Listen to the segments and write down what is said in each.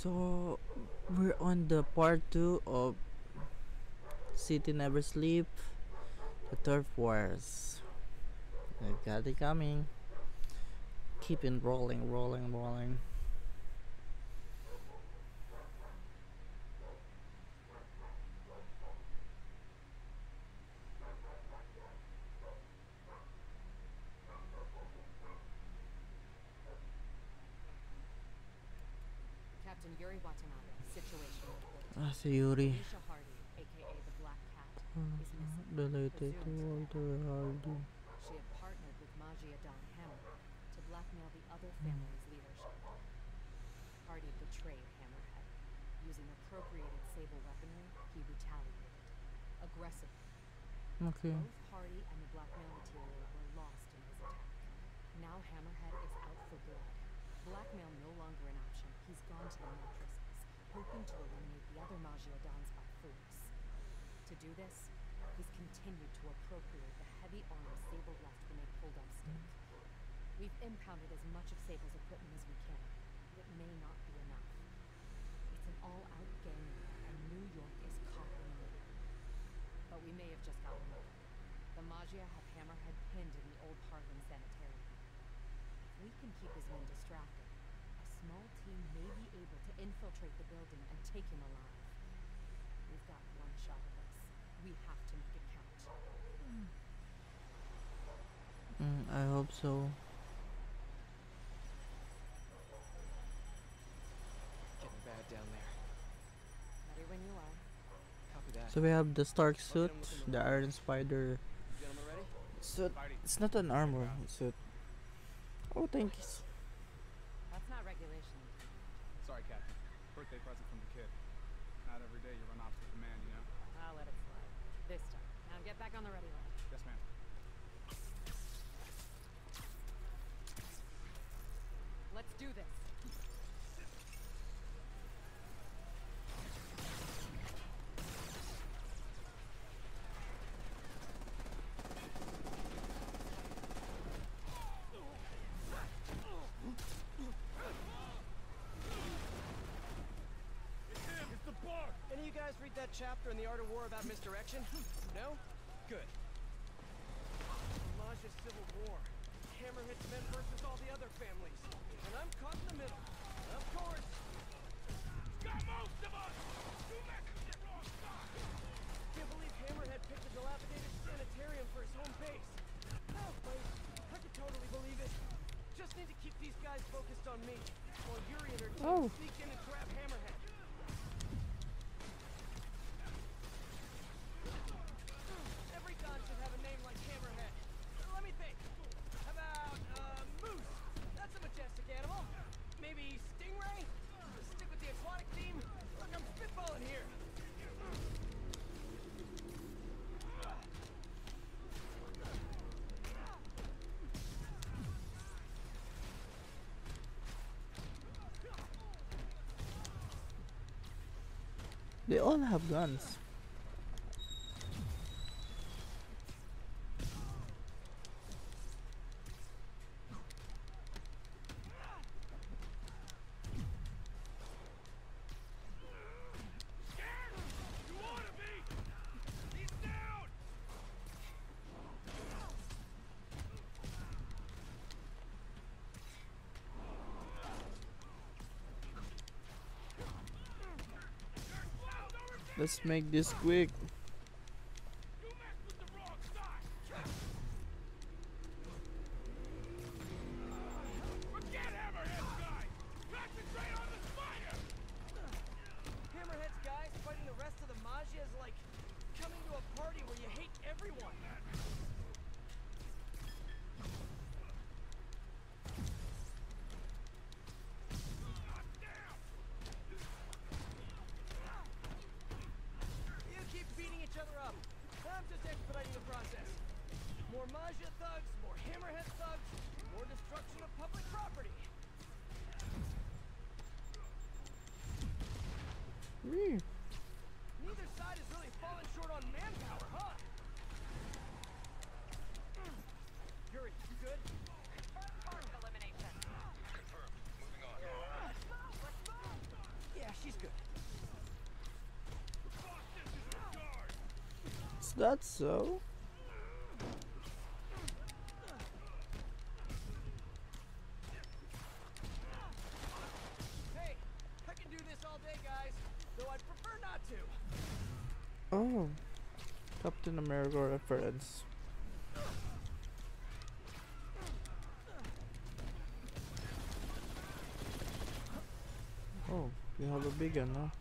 So we're on the part 2 of City Never Sleep, the Turf Wars. I got it coming. Keep it rolling, rolling, rolling. Captain Yuri Watanabe, situation report. Si Yuri. Alicia Hardy, aka the Black Cat, is missing. Related to presumed Walter Hardy. She had partnered with Magia Don Hammerhead to blackmail the other family's leadership. Hardy betrayed Hammerhead. Using appropriated Sable weaponry, he retaliated. Aggressively. Okay. Both Hardy and the blackmail material were lost in his attack. Now Hammerhead is out for blood. Blackmail no longer an option. He's gone to the mattresses, hoping to eliminate the other Magia Dons by force. To do this, he's continued to appropriate the heavy arms Sable left when they pulled off Stake. We've impounded as much of Sable's equipment as we can, but it may not be enough. It's an all-out gang war, and New York is caught in the middle. But we may have just gotten lucky. The Magia have Hammerhead pinned in the old Harlem Sanitarium. If we can keep his men distracted, a small team may be able to infiltrate the building and take him alive. We've got one shot at this. We have to make it count. I hope so. Getting bad down there. Ready when you are. Copy that. So we have the Stark suit, the Iron Spider Gentlemen ready? suit. It's not an armor suit. Oh, thank you. That's not regulation. Sorry, Captain. Birthday present from the kid. Not every day you run off with the man, you know? I'll let it slide. This time. Now get back on the ready line. Yes, ma'am. Let's do this. Any of you guys read that chapter in The Art of War about misdirection? No? Good. Magia Civil War. Hammerhead's men versus all the other families. And I'm caught in the middle. Of course. Got most of us! You messed with the wrong side! Can't believe Hammerhead picked a dilapidated sanitarium for his home base. Oh, wait. I could totally believe it. Just need to keep these guys focused on me, while Yuri and her team sneak in and grab Hammerhead. Every Don should have a name like Hammerhead. Let me think. How about, Moose? That's a majestic animal. Maybe Stingray? Stick with the aquatic theme? Look, I'm spitballing here. They all have guns. You wanna be? He's down! Let's make this quick. You messed with the wrong side! Forget Hammerhead, guys! Concentrate on the spider! Hammerhead's guys fighting the rest of the Magia is like coming to a party where you hate everyone. You keep beating each other up. I'm just expediting the process. More Magia thugs, more Hammerhead thugs, more destruction of public property. Neither side has really fallen short on manpower, huh? Yuri, you good? First elimination. Confirmed. Moving on. Let's move! Is that so? Hey, I can do this all day, guys. Though I'd prefer not to. Oh, Captain America reference. Oh, you have a big gun, huh?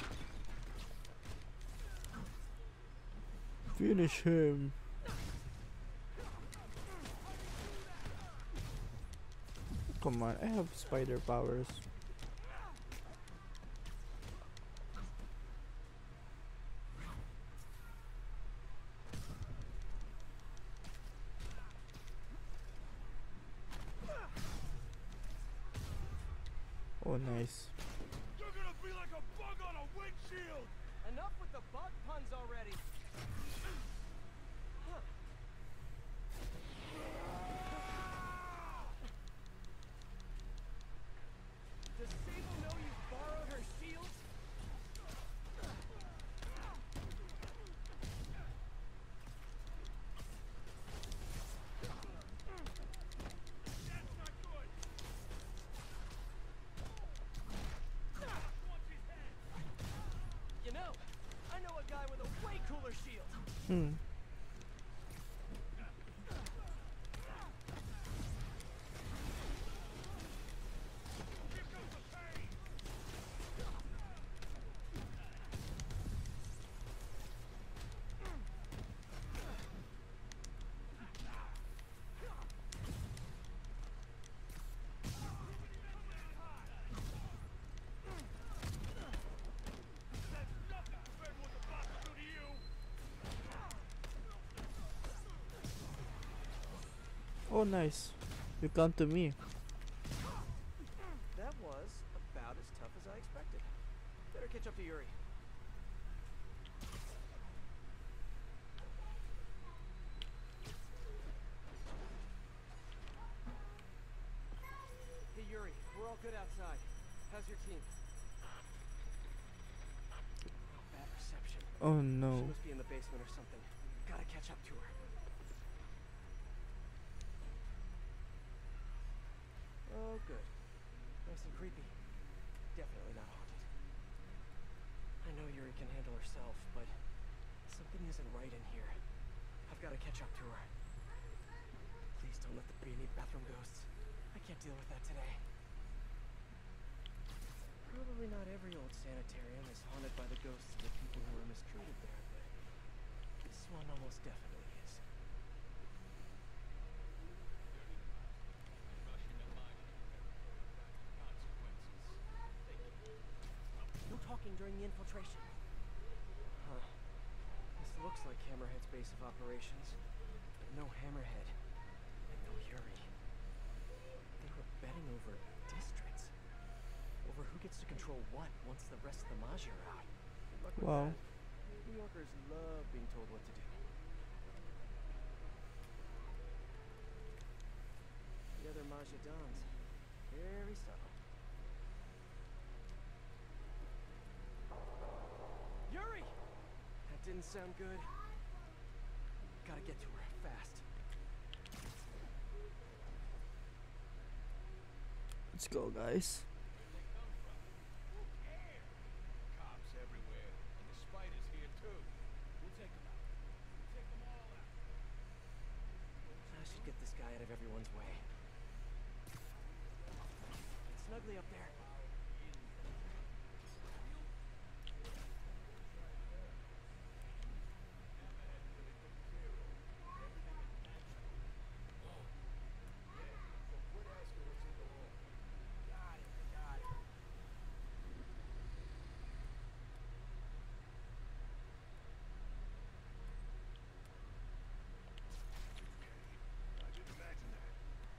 Finish him. Come on, I have spider powers. Oh, nice. You're gonna be like a bug on a windshield! Enough with the bug puns already. Huh. Does Sable know you borrowed her shield? That's not good! You know, I know a guy with a way cooler shield. Hmm. Here comes the pain! That's nothing compared to what the boss will do to you! Oh, nice. You come to me. That was about as tough as I expected. Better catch up to Yuri. Hey Yuri, we're all good outside. How's your team? Bad reception. Oh She no. must be in the basement or something. Gotta catch up to her. Oh, good. Nice and creepy. Definitely not haunted. I know Yuri can handle herself, but something isn't right in here. I've got to catch up to her. Please don't let there be any bathroom ghosts. I can't deal with that today. Probably not every old sanitarium is haunted by the ghosts of the people who were mistreated there, but this one almost definitely is. No talking during the infiltration. Huh. This looks like Hammerhead's base of operations, but no Hammerhead, and no Yuri. They were betting over districts. Over who gets to control what once the rest of the Magi are out. Good luck with Wow. that. New Yorkers love being told what to do. The other Magi Dons. Very subtle. Yuri! That didn't sound good. Gotta get to her fast. Let's go, guys. Cops everywhere, and the spiders here too. We'll take them out. Take them all out. I should get this guy out of everyone's way. It's snugly up there. I didn't imagine that.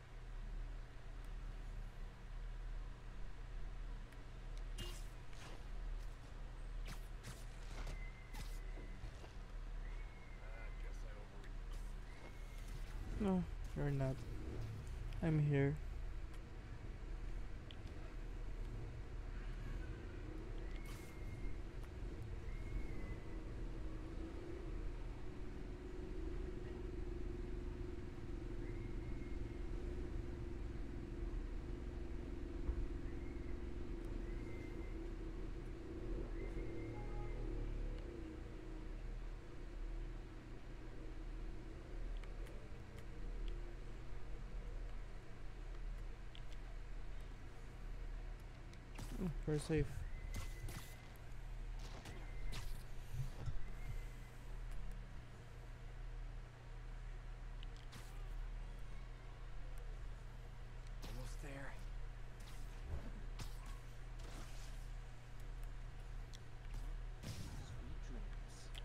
I guess I overreacted. No, you're not. I'm here. for safe. Almost there. Sweet dreams.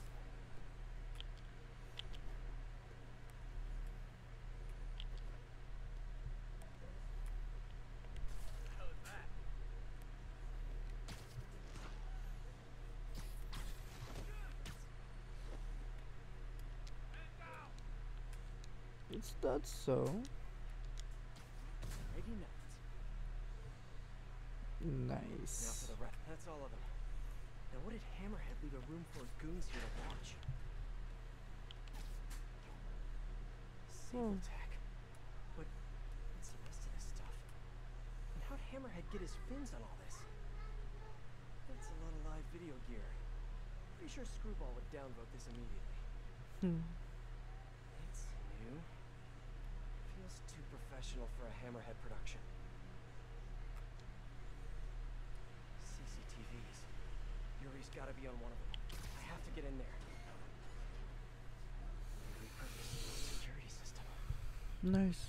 What the hell is that? Is that so? Ready nuts. Now Nice. for the rest. That's all of them. Now what did Hammerhead leave a room full of goons here to watch? Sable tech. But what's the rest of this stuff? And how'd Hammerhead get his fins on all this? That's a lot of live video gear. Pretty sure Screwball would downvote this immediately. It's new. Feels too professional for a Hammerhead production. CCTVs. Yuri's gotta be on one of them. I have to get in there. Repurpose the security system. Nice.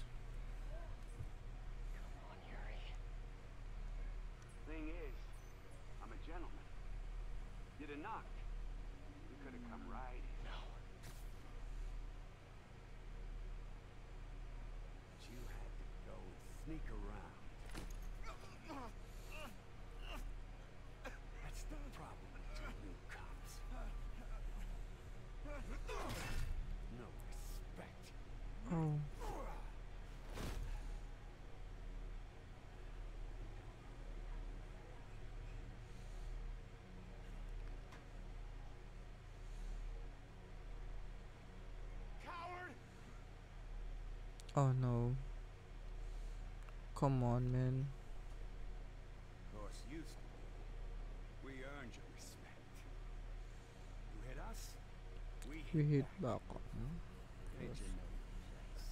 Come on, Yuri. Thing is, I'm a gentleman. You'd have knocked. You could have come right in. No. But you had to go and sneak around. That's the problem with you new cops. No respect. Oh. Coward! Oh no. Come on, man. Of course, used to be. We earned your respect. You hit us, We hit back. back. Made Yes. you know your place.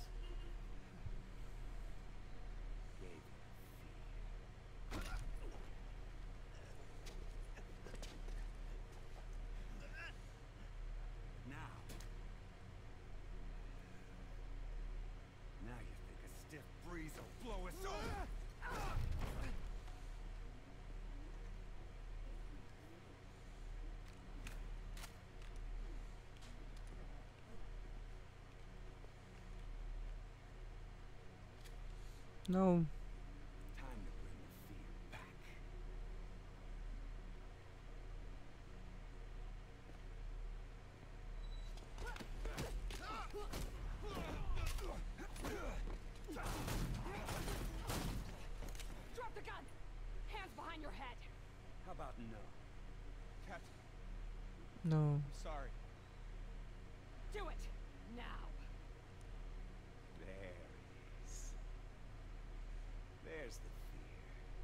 Gave you fear. Now. Now you think a stiff breeze will blow us over? No. Time to bring the fear back. Drop the gun! Hands behind your head! How about no? Captain, No. I'm sorry. Do it! Now! There it is. There's the fear.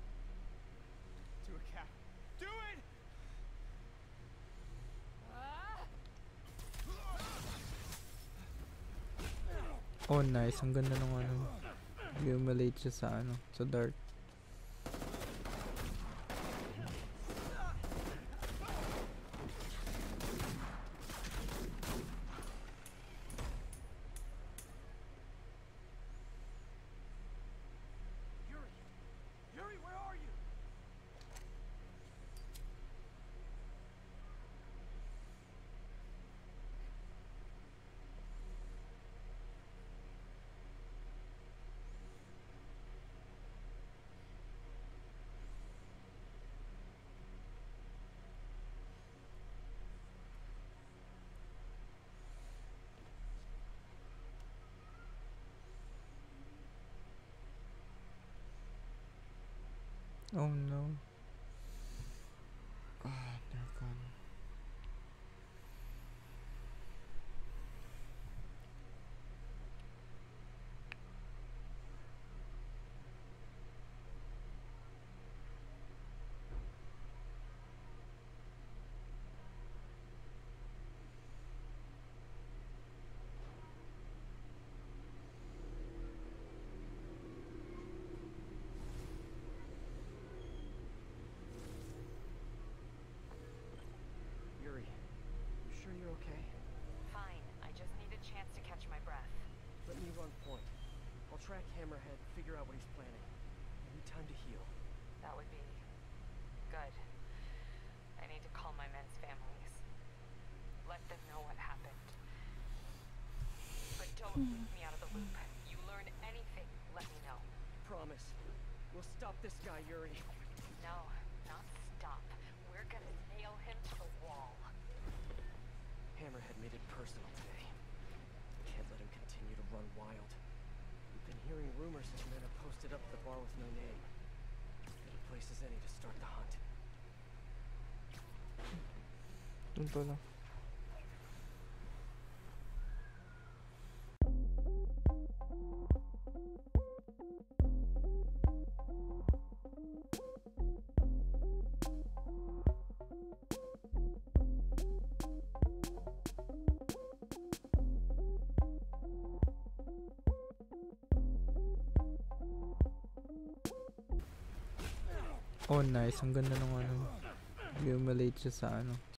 Do it, Cap. Do it! Ah! Oh, nice. Ang ganda ng ano. Humiliate siya sa ano, sa dart. Yuri! Yuri, where are you? Oh no. Ah, they're gone. on point. I'll track Hammerhead, figure out what he's planning. I need time to heal. That would be good. I need to call my men's families. Let them know what happened. But don't leave me out of the loop. You learn anything, let me know. Promise. We'll stop this guy, Yuri. No, not stop. We're gonna nail him to the wall. Hammerhead made it personal today. Can't let him continue to run wild. We've been hearing rumors his men are posted up at the bar with no name. Good a place as any to start the hunt. Dun pala. Oh nice, ang ganda ng ano. Humiliate siya sa ano.